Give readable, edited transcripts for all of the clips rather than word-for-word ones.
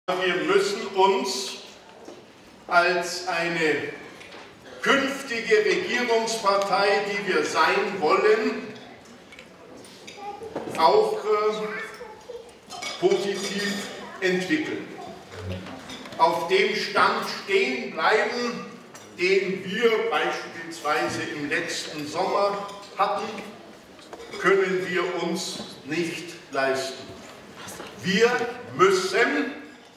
Wir müssen uns als eine künftige Regierungspartei, die wir sein wollen, auch positiv entwickeln. Auf dem Stand stehen bleiben, den wir beispielsweise im letzten Sommer hatten, können wir uns nicht leisten. Wir müssen,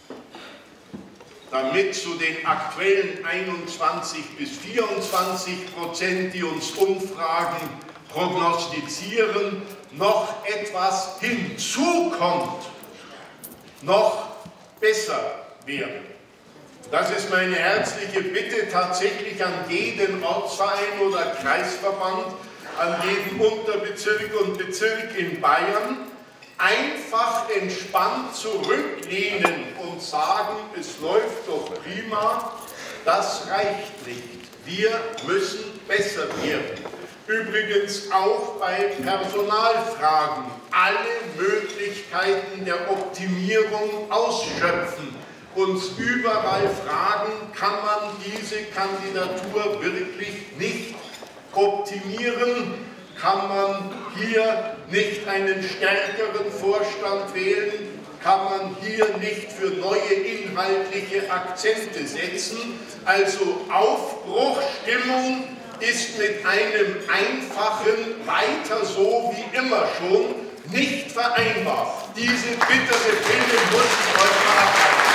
damit zu den aktuellen 21 bis 24%, die uns Umfragen prognostizieren, noch etwas hinzukommt, noch besser werden. Das ist meine herzliche Bitte tatsächlich an jeden Ortsverein oder Kreisverband, an jeden Unterbezirk und Bezirk in Bayern, einfach entspannt zurücklehnen und sagen, es läuft doch prima, das reicht nicht. Wir müssen besser werden. Übrigens auch bei Personalfragen alle Möglichkeiten der Optimierung ausschöpfen. Uns überall fragen, kann man diese Kandidatur wirklich nicht optimieren? Kann man hier nicht einen stärkeren Vorstand wählen? Kann man hier nicht für neue inhaltliche Akzente setzen? Also Aufbruchstimmung ist mit einem einfachen Weiter so wie immer schon nicht vereinbar. Diese bittere Pille muss ich euch verarbeiten.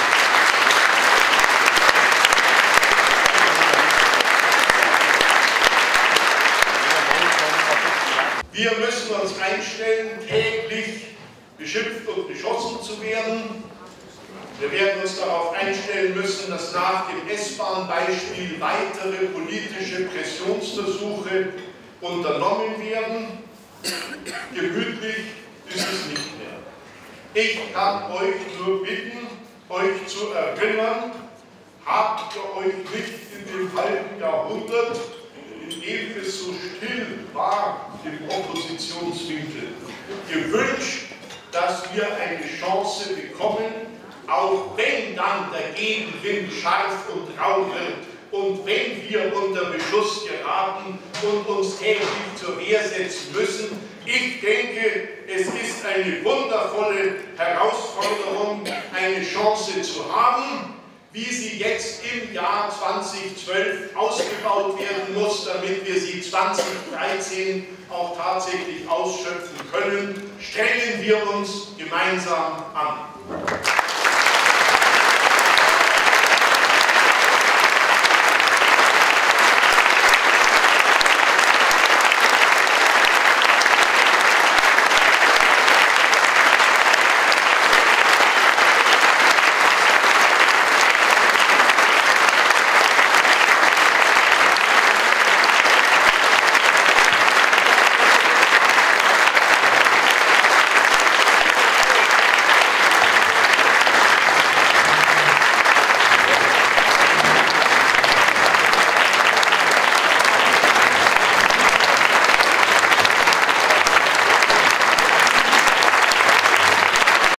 Wir müssen uns einstellen, täglich beschimpft und beschossen zu werden. Wir werden uns darauf einstellen müssen, dass nach dem S-Bahn-Beispiel weitere politische Pressionsversuche unternommen werden. Gemütlich ist es nicht mehr. Ich kann euch nur bitten, euch zu erinnern, habt ihr euch nicht in dem halben Jahrhundert, in dem es so still war im Oppositionswinkel, gewünscht, dass wir eine Chance bekommen, auch wenn dann der Gegenwind scharf und rau wird und wenn wir unter Beschuss geraten und uns täglich zur Wehr setzen müssen. Ich denke, es ist eine wundervolle Herausforderung, eine Chance zu haben, wie sie jetzt im Jahr 2012 ausgebaut werden muss, damit wir sie 2013 auch tatsächlich ausschöpfen können. Strengen wir uns gemeinsam an.